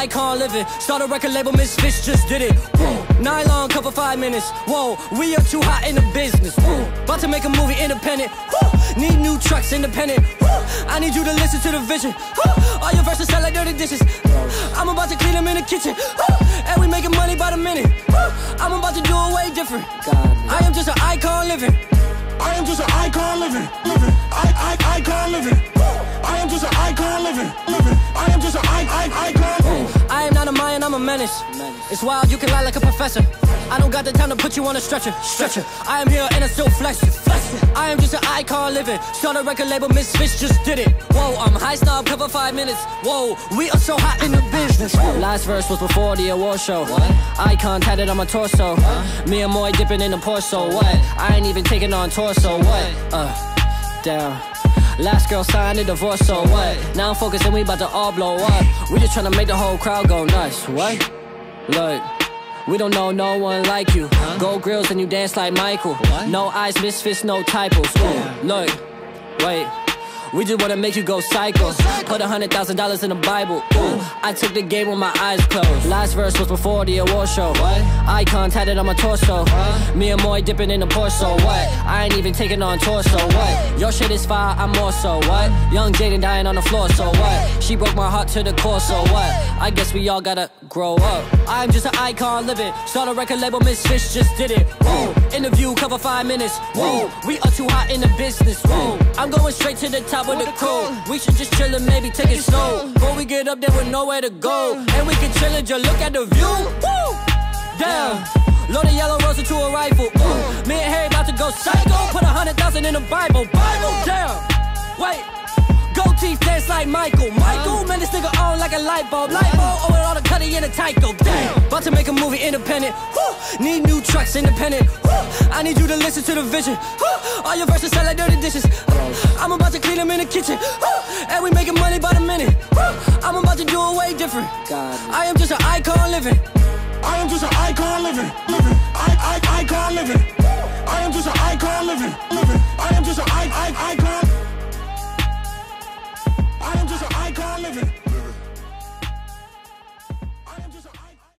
icon living. Start a record label, Misfits just did it. Whoa. Nylon cover 5 minutes. Whoa, we are too hot in the business. Whoa. About to make a movie independent. Whoa. Need new trucks independent. Whoa. I need you to listen to the vision. Whoa. All your verses sound like dirty dishes. I'm about to clean them in the kitchen. And we making money by the minute. I'm about to do it way different. I am just an icon living. I am just an icon living. Icon living. I am just an icon living. I am just an icon. I am not a Mayan, I'm a menace. It's wild, you can lie like a professor. I don't got the time to put you on a stretcher. I am here and I still flex it. I am just an icon living. Start a record label, Misfits just did it. Whoa, I'm high snob, cover 5 minutes. Whoa, we are so hot in the business. Last verse was before the award show. Icon tatted on my torso. Me and Moy dipping in the Porso. What? I ain't even taking on torso. What? Down. Last girl signed a divorce, so what? Now I'm focused and we about to all blow up. We just tryna make the whole crowd go nuts. What? Look, we don't know no one like you. Gold grills and you dance like Michael. No eyes, misfits, no typos. Look, wait. We just wanna make you go psycho. Put $100,000 in the Bible. Ooh, I took the game with my eyes closed. Last verse was before the award show. What? Icon tatted on my torso. Me and Moy dipping in the Porso. What? I ain't even taking on torso. What? Your shit is fire, I'm more so. What? Young Jaden dying on the floor. So what? She broke my heart to the core. So what? I guess we all gotta grow up. I'm just an icon living. Start a record label, Misfits just did it. Whoa. Interview cover 5 minutes. Whoa. We are too hot in the business. Whoa. I'm going straight to the top with the crew. We should just chill and maybe take it slow. Before we get up there with nowhere to go. And we can chill and just look at the view. Woo! Damn. Load a yellow rose into a rifle. Me and Harry about to go psycho. Put 100,000 in the Bible. Damn. Wait. Gold teeth dance like Michael. Man, this nigga on like a light bulb. Oh, with all the cutty in a Tyco. Damn. About to make a movie independent. Need new trucks independent. I need you to listen to the vision. All your verses sound like dirty dishes. I'm about to clean them in the kitchen. And we making money by the minute. I'm about to do it way different. I am just an icon living. I am just an icon living. Icon living. I am just an icon living. I am just an icon. I am just an icon living.